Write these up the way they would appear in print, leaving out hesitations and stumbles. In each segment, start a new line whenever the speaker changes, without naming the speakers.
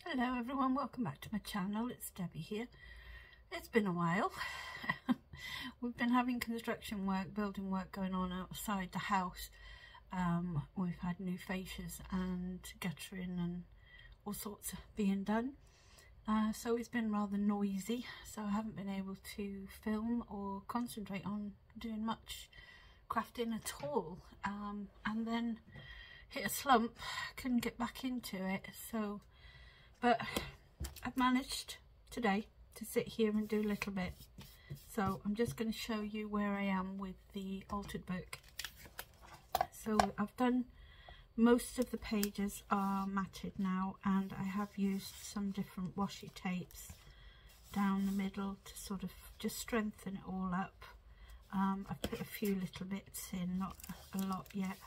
Hello everyone, welcome back to my channel. It's Debbie here. It's been a while. We've been having construction work, building work going on outside the house. We've had new fascias and guttering and all sorts being done. So it's been rather noisy, so I haven't been able to film or concentrate on doing much crafting at all. And then hit a slump, couldn't get back into it. But I've managed today to sit here and do a little bit. So I'm just going to show you where I am with the altered book. So I've done, most of the pages are matted now, and I have used some different washi tapes down the middle to sort of just strengthen it all up. I've put a few little bits in, not a lot yet.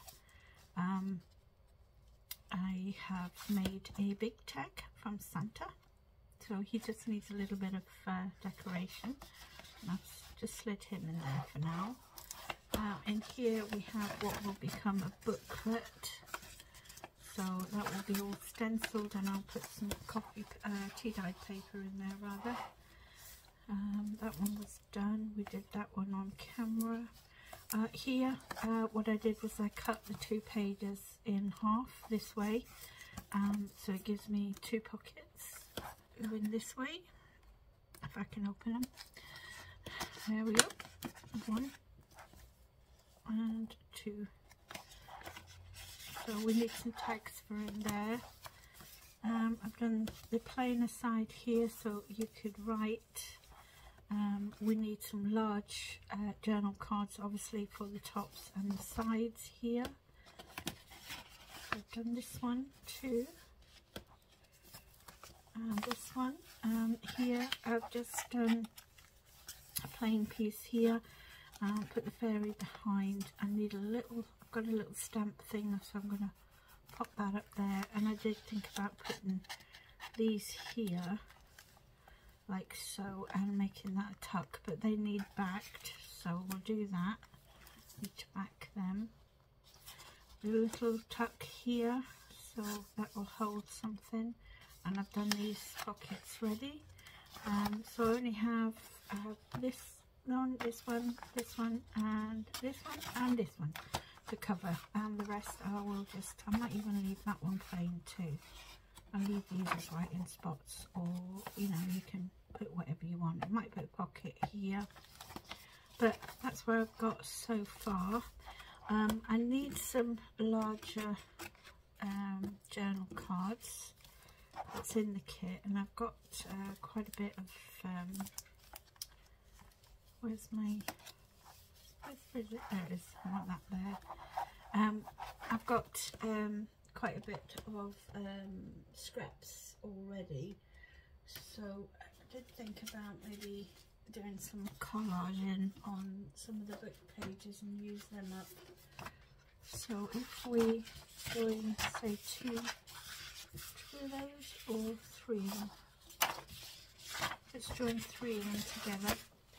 I have made a big tag from Santa, so he just needs a little bit of decoration. And I've just slid him in there for now. In here we have what will become a booklet, so that will be all stenciled, and I'll put some tea-dyed paper in there rather. That one was done, we did that one on camera. Here what I did was I cut the two pages in half this way, so it gives me two pockets going this way, if I can open them. There we go, one and two. So we need some tags for in there. I've done the plainer side here, so you could write. We need some large journal cards, obviously, for the tops and the sides here. I've done this one too, and this one. Here I've just done a plain piece here. Put the fairy behind. I need a little, I've got a little stamp thing, so I'm going to pop that up there. And I did think about putting these here like so and making that a tuck, but they need backed, so we'll do that. Need to back them. A little tuck here, so that will hold something. And I've done these pockets ready. So I only have this one, this one, this one, and this one, and this one to cover, and the rest I will just, I might even leave that one plain too. I'll leave these as writing spots, or you know, you can put whatever you want. I might put a pocket here, but that's where I've got so far. I need some larger journal cards that's in the kit, and I've got quite a bit of where's it? There it is. I want that there. I've got quite a bit of scraps already, so I did think about maybe doing some collaging on some of the book pages and use them up. So if we join, say, two of those or three of them, let's join three of them together,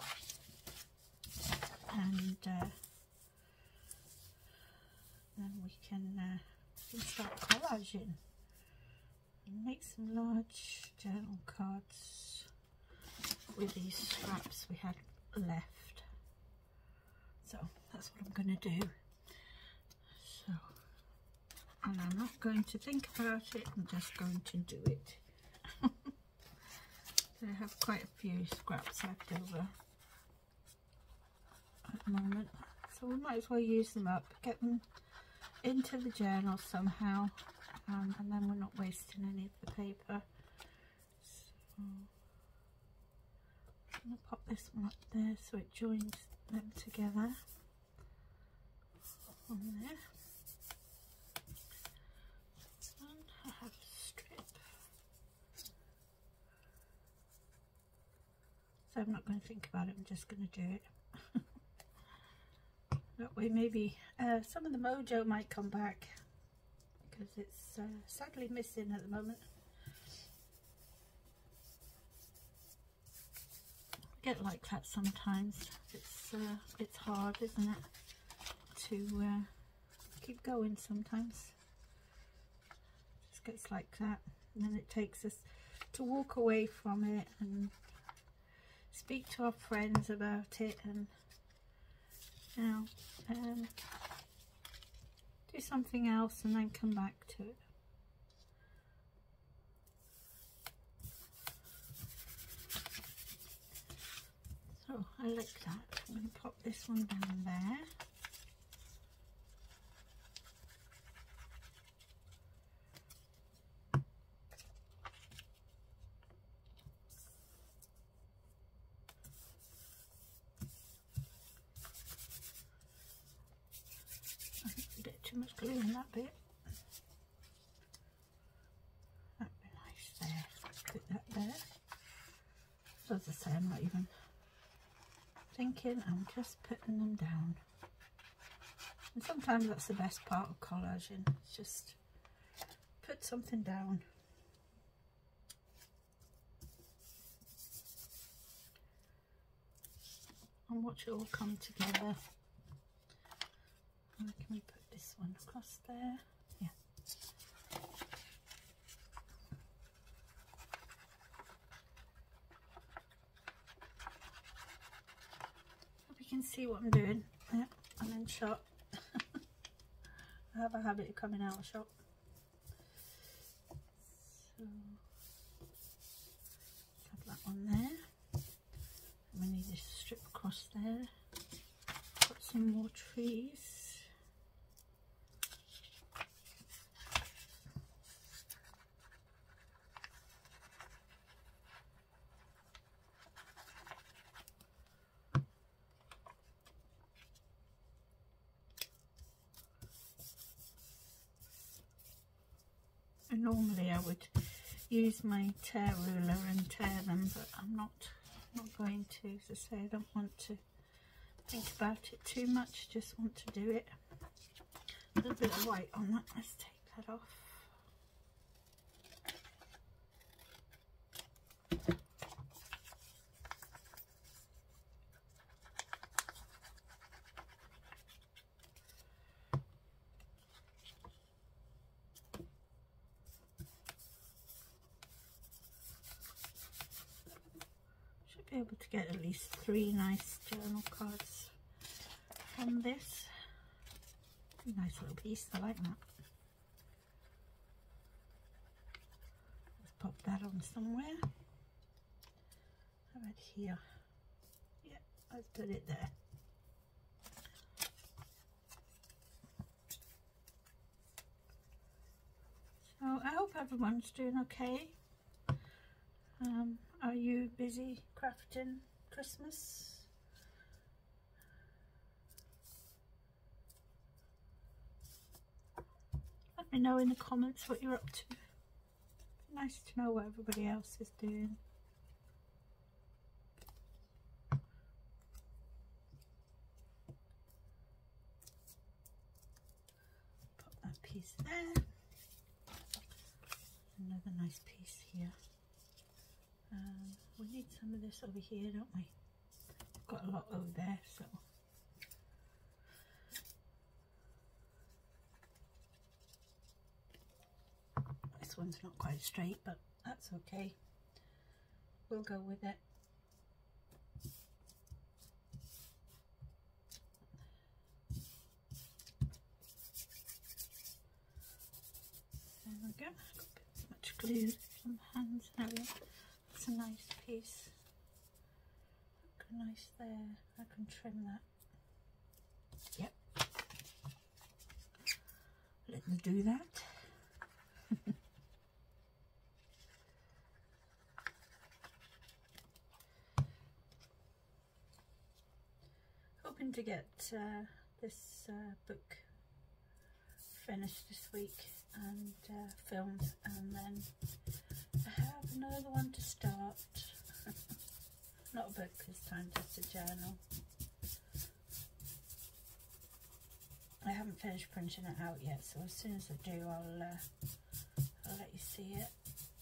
and then we can start collaging and make some large journal cards with these scraps we had left. So that's what I'm going to do. So, and I'm not going to think about it, I'm just going to do it. I have quite a few scraps left over at the moment, so we might as well use them up, get them into the journal somehow, and then we're not wasting any of the paper. So I'm going to pop this one up there so it joins them together on there. And I have a strip, so I'm not going to think about it, I'm just going to do it. That way maybe some of the mojo might come back, because it's sadly missing at the moment. I get like that sometimes. It's hard, isn't it, to keep going sometimes. Just gets like that. and then it takes us to walk away from it and speak to our friends about it, and you know, do something else and then come back to it. So I like that. I'm going to pop this one down there. Too much glue in that bit. That'd be nice there. Put that there. So as I say, I'm not even thinking, I'm just putting them down. And sometimes that's the best part of collaging. It's just put something down. And watch it all come together. Where can we put this one across there? Yeah. Hope you can see what I'm doing. Yeah, I'm in shot. I have a habit of coming out of shot. So let's have that one there. And we need this strip across there. Got some more trees. And normally I would use my tear ruler and tear them, but I'm not going to. As I say, I don't want to think about it too much, just want to do it. A little bit of white on that, let's take that off. Be able to get at least 3 nice journal cards from this. Nice little piece, I like that. Let's pop that on somewhere. How about here? Yeah, let's put it there. So I hope everyone's doing okay. Are you busy crafting Christmas? Let me know in the comments what you're up to. Nice to know what everybody else is doing. Pop that piece there. Another nice piece here. We need some of this over here, don't we? We've got a lot over there, so. This one's not quite straight, but that's okay. We'll go with it. There we go. I've got a bit too much glue on the hands. There we go. That's a nice piece. Look nice there. I can trim that. Yep. Let's do that. Hoping to get this book finished this week and filmed, and then I have another one to start. Not a book this time, just a journal. I haven't finished printing it out yet, so as soon as I do, I'll let you see it.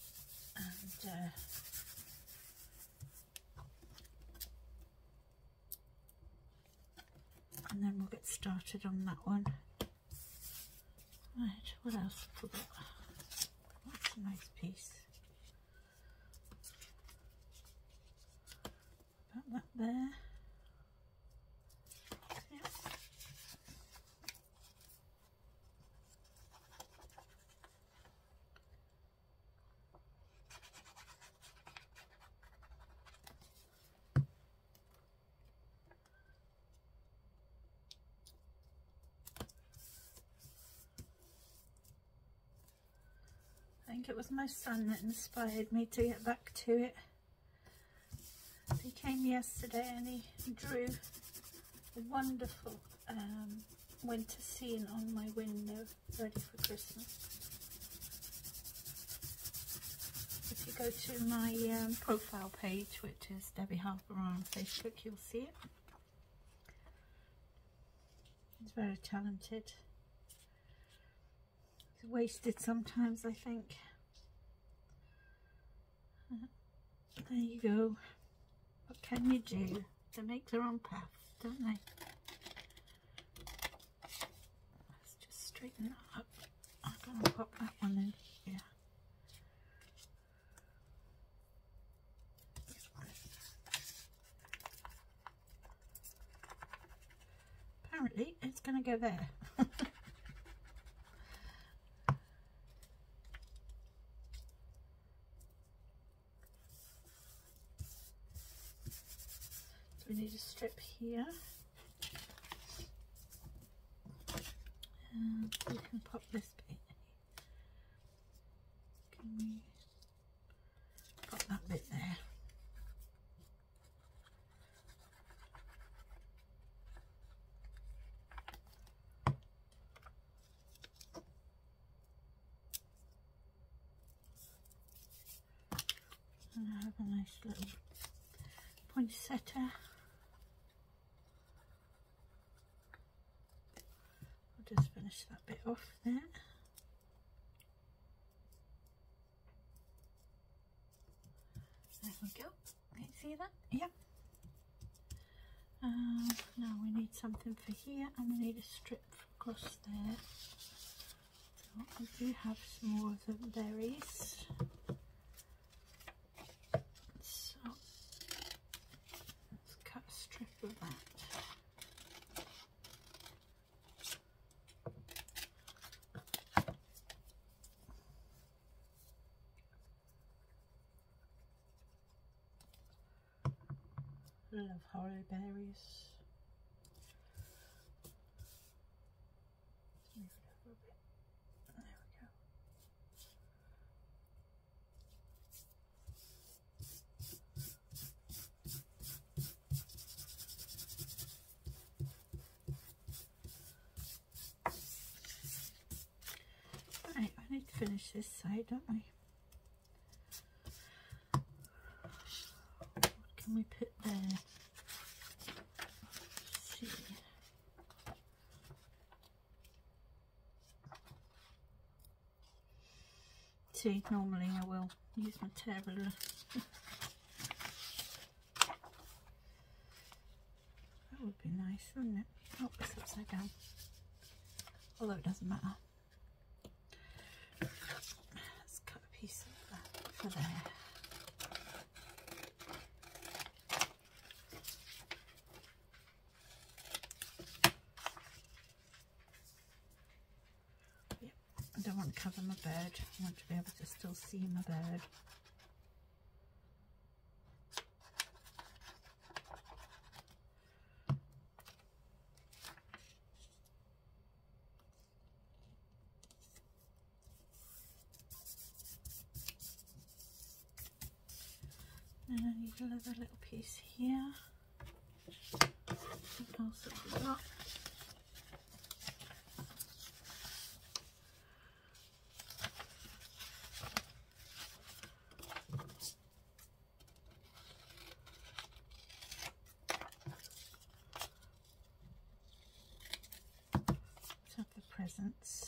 And then we'll get started on that one. Right, what else have we got? What's a nice piece. Put that there. Yeah. I think it was my son that inspired me to get back to it. He came yesterday and he drew a wonderful winter scene on my window, ready for Christmas. If you go to my profile page, which is Debbie Harper on Facebook, you'll see it. He's very talented. He's wasted sometimes, I think. There you go. What can you do? They make their own path, don't they? Let's just straighten that up. I'm going to pop that one in here. Apparently it's going to go there. We need a strip here, and we can pop this bit. Can we pop that bit there? And I have a nice little poinsettia. Just finish that bit off there. There we go. Can you see that? Yeah. Now we need something for here, and we need a strip across there. So I do have some more of the berries. So let's cut a strip of that. I love holly berries. Let's move it over a bit. There we go. Right, I need to finish this side, don't we? What can we put there? Let's see. See, normally I will use my tear ruler. That would be nice, wouldn't it? Oh, it's upside down. Although it doesn't matter. Let's cut a piece of that for there. Yep, I don't want to cover my bird. I want to be able to still see my bird. And I need another little piece here. What else have we got? Let's have the presents.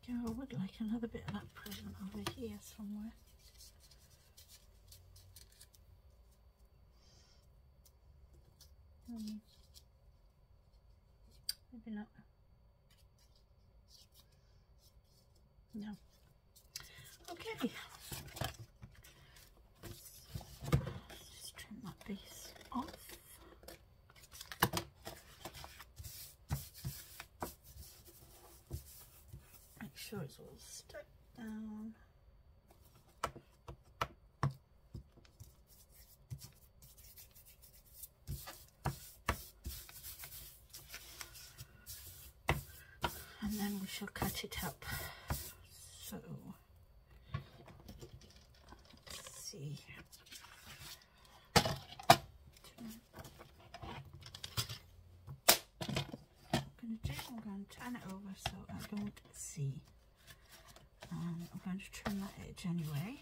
Yeah, I would like another bit of that present over here somewhere. Maybe not. No. Okay. Just trim that piece off. Make sure it's all stuck down. And then we shall cut it up. So, let's see. I'm going to turn it over so I don't see. I'm going to trim that edge anyway.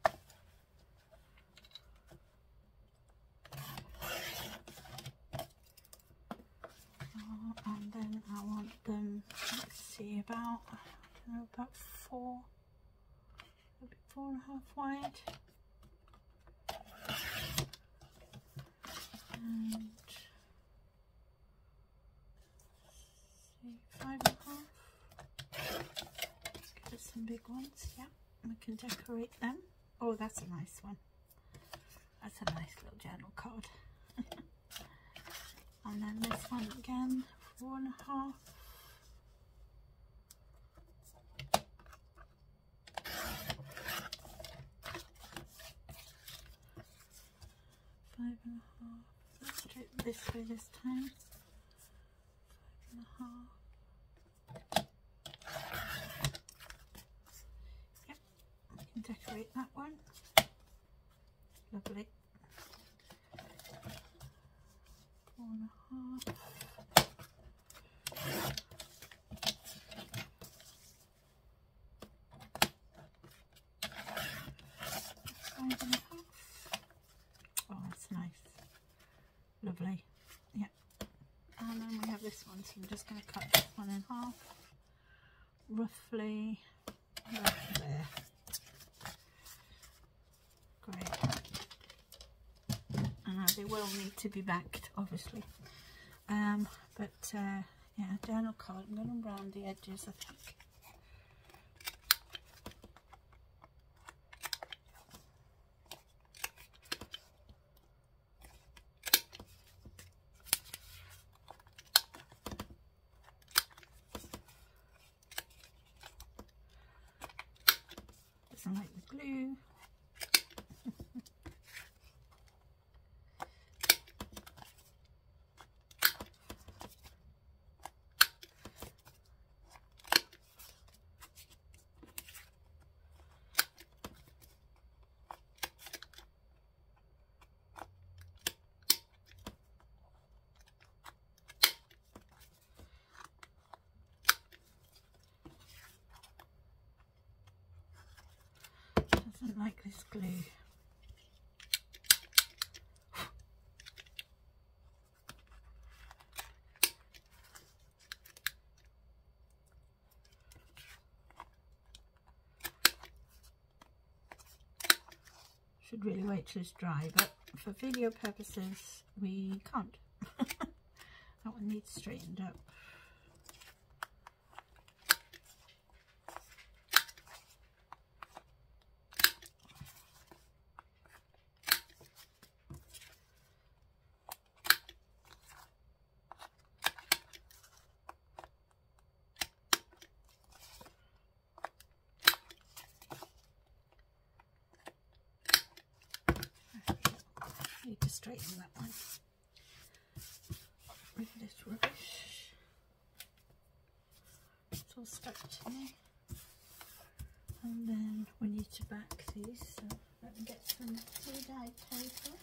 And then I want them, let's see, about, I don't know, about 4.5 wide. And see, 5.5. Get us some big ones, yeah. We can decorate them. Oh, that's a nice one. That's a nice little journal card. And then this one again, 4.5. Let's do it this way this time. 5.5. Yep, we can decorate that one. Lovely. 4.5. 5.5. Oh, that's nice. Lovely. Yeah. And then we have this one, so I'm just going to cut this one in half. Roughly right there. Great. They will need to be backed, obviously. Yeah, journal card. I'm going to round the edges, I think. Doesn't like the glue. Doesn't like this glue. Should really wait till it's dry, but for video purposes we can't. That one needs straightened up. Need to straighten that one. Rid of this rubbish. It's all stuck to me. And then we need to back these, so let me get some tea-dye paper.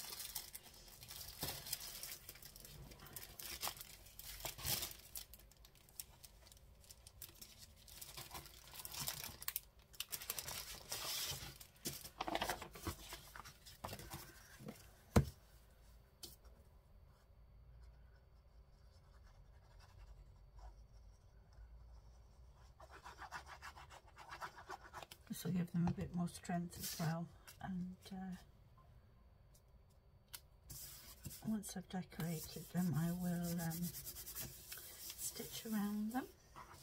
also give them a bit more strength as well. And once I've decorated them, I will stitch around them.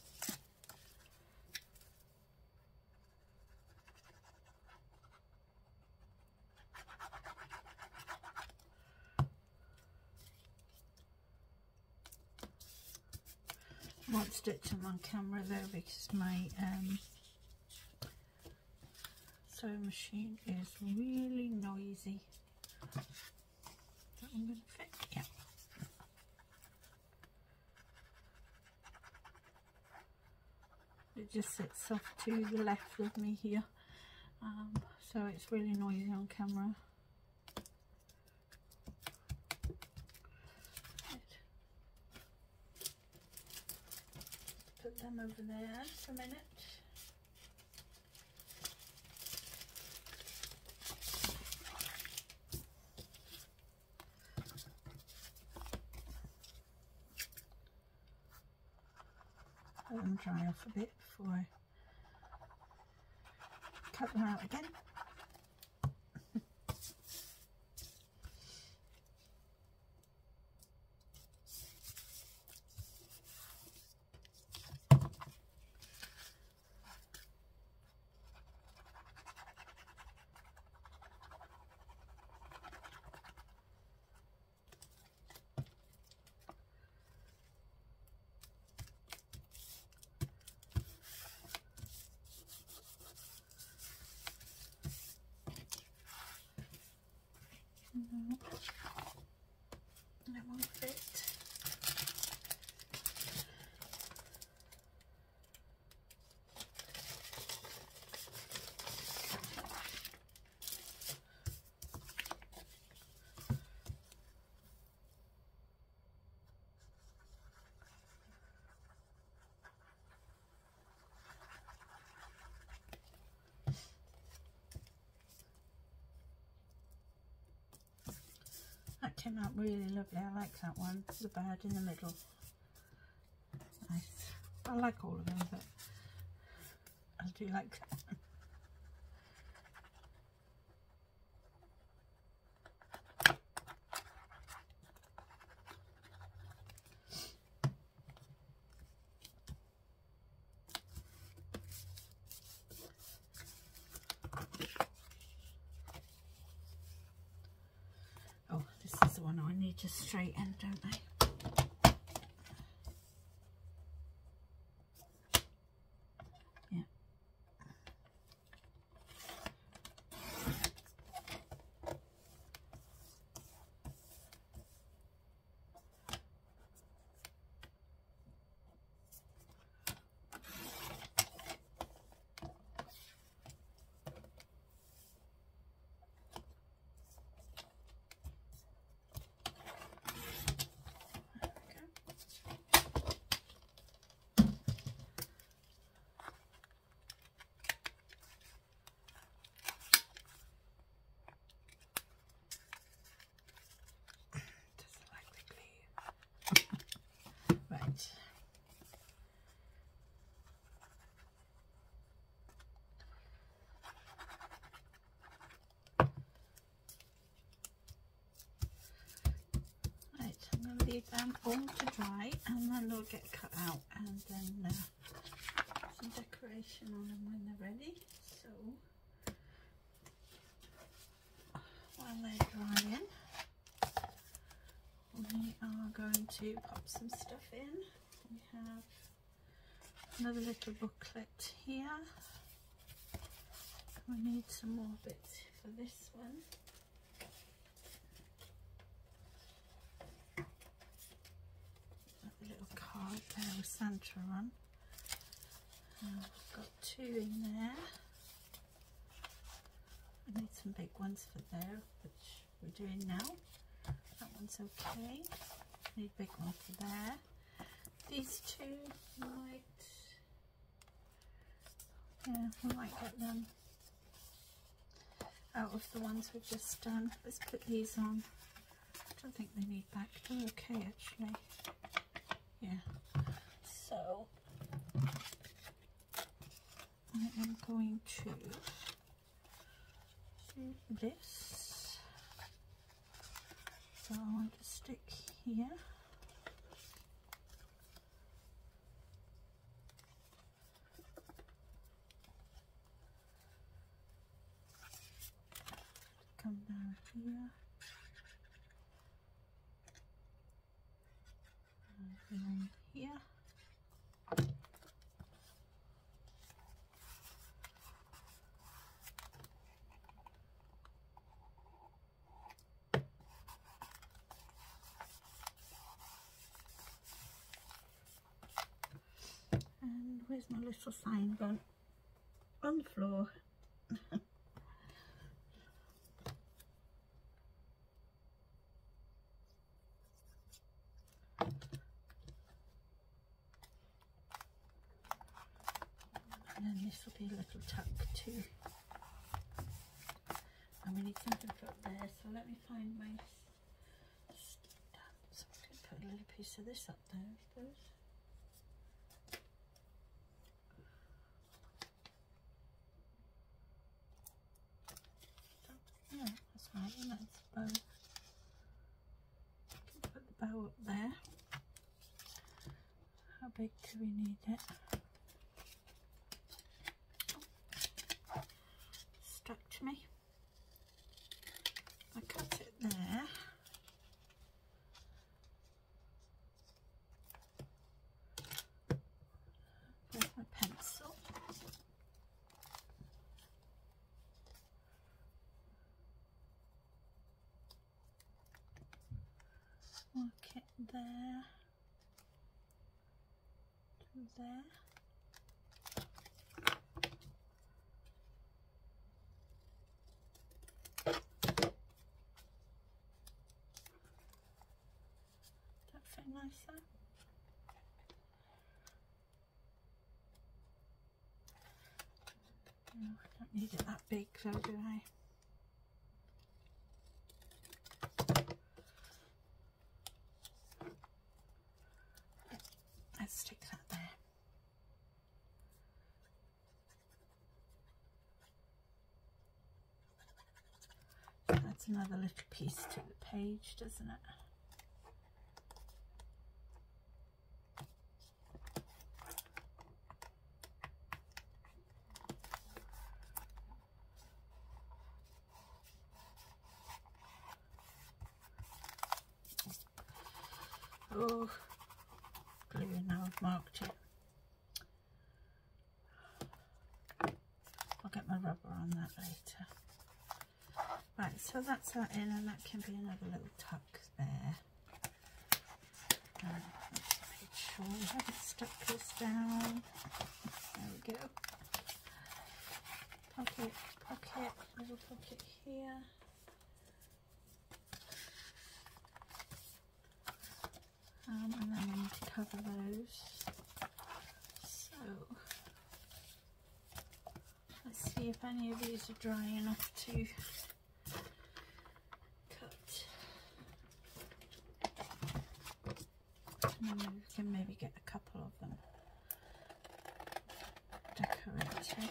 I won't stitch them on camera though, because my sewing machine is really noisy. That one going to fit? Yeah. It just sits off to the left of me here, so it's really noisy on camera. Put them over there for a minute. Let them dry off a bit before I cut them out again. No, that won't fit. That came out really lovely. I like that one, the bird in the middle. Nice. I like all of them, but I do like that one. Oh, this is the one I need to straighten, don't I? Yeah. Leave them all to dry, and then they'll get cut out, and then some decoration on them when they're ready. So while they're drying, we are going to pop some stuff in. We have another little booklet here. We need some more bits for this one. Card there with Santa on. I've got two in there. I need some big ones for there, which we're doing now. That one's okay. Need a big one for there. These two we might get them out of the ones we've just done. Let's put these on. I don't think they need back. They're okay actually. Yeah, so right, I'm going to do this. So I want to stick here. Come down here. And along here. And where's my little sign gone? On the floor. And then this will be a little tuck too. And we need something to put there, so let me find my stamp. So I'm going to put a little piece of this up there, I suppose. So, yeah, that's right, and that's the bow. Put the bow up there. How big do we need it? Stuck to me. I cut it there. Where's my pencil? Mark it there. To there. Nicer. No, I don't need it that big though, do I? Yeah, let's stick that there. So that's another little piece to the page, doesn't it? Oh, glue, now I've marked it. I'll get my rubber on that later. Right, so that's that in, and that can be another little tuck there. Let's make sure we haven't stuck this down. There we go. Pocket, pocket, little pocket here. And then we need to cover those. So let's see if any of these are dry enough to cut. And then we can maybe get a couple of them decorated.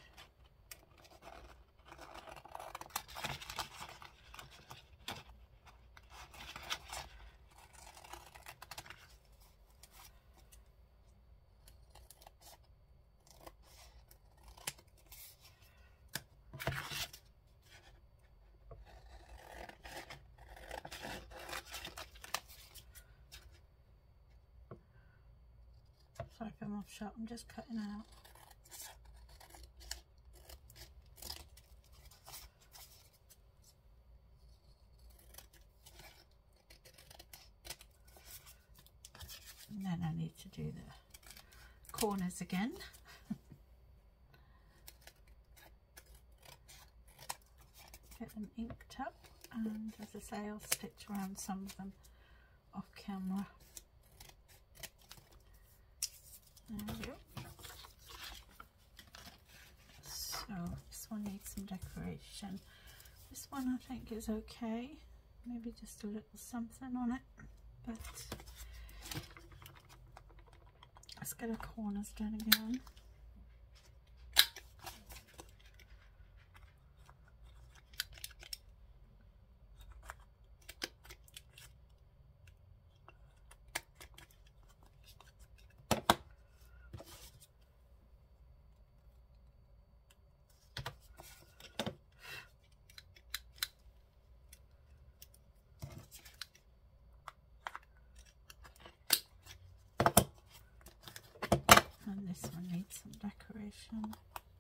Sorry if I'm off shot, I'm just cutting out. And then I need to do the corners again. Get them inked up, and as I say, I'll stitch around some of them off camera. There we go. So this one needs some decoration. This one I think is okay. Maybe just a little something on it. But let's get our corners done again. this one needs some decoration.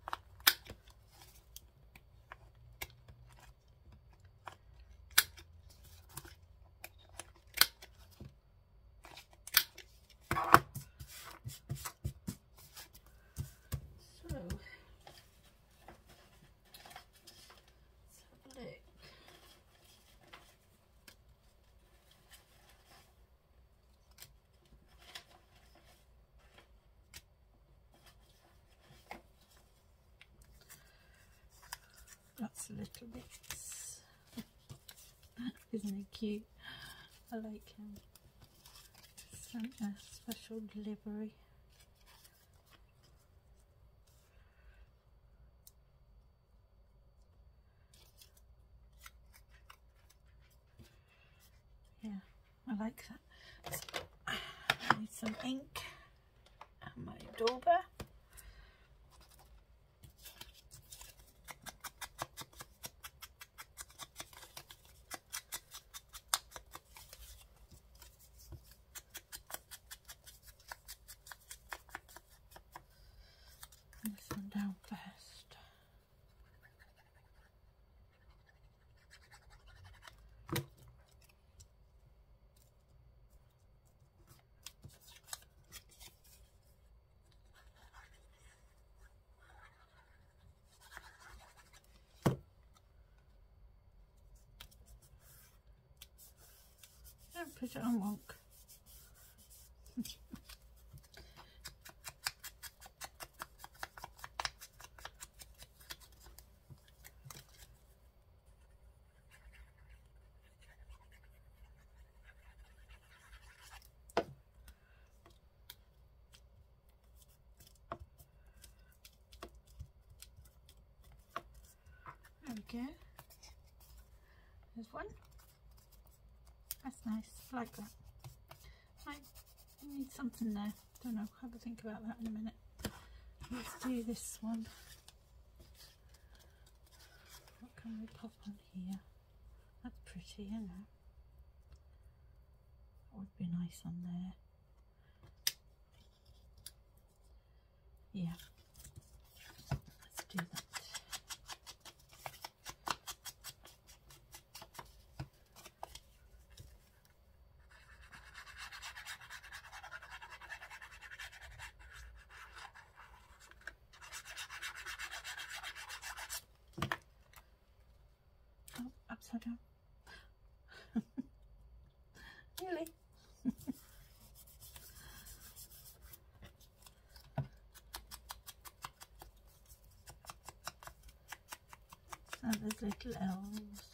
Lots of little bits. Isn't he cute? I like him. Some special delivery. Yeah, I like that. So, I need some ink and my dauber. This one down first. Don't put it on wonk. There we go. There's one. That's nice. I like that. I need something there. Don't know. Have a think about that in a minute. Let's do this one. What can we pop on here? That's pretty, you know. That would be nice on there. Yeah. Let's do that. Oh, upside down. Really? And there's little elves.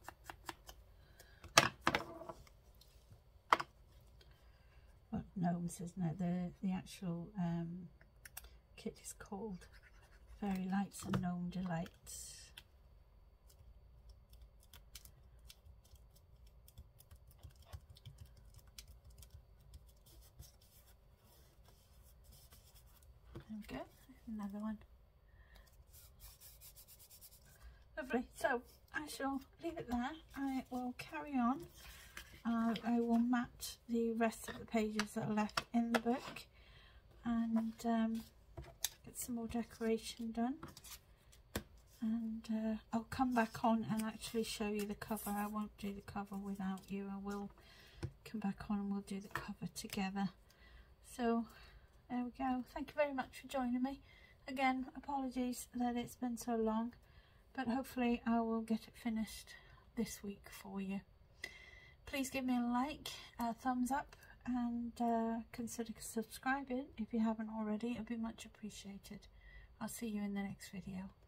Well, gnomes, isn't it? The actual kit is called Fairy Lights and Gnome Delights. There we go, another one. Lovely, so I shall leave it there. I will carry on. I will mat the rest of the pages that are left in the book and get some more decoration done. And I'll come back on and actually show you the cover. I won't do the cover without you. I will come back on and we'll do the cover together. So there we go. Thank you very much for joining me. Again, apologies that it's been so long, but hopefully I will get it finished this week for you. Please give me a like, a thumbs up, and consider subscribing if you haven't already. It would be much appreciated. I'll see you in the next video.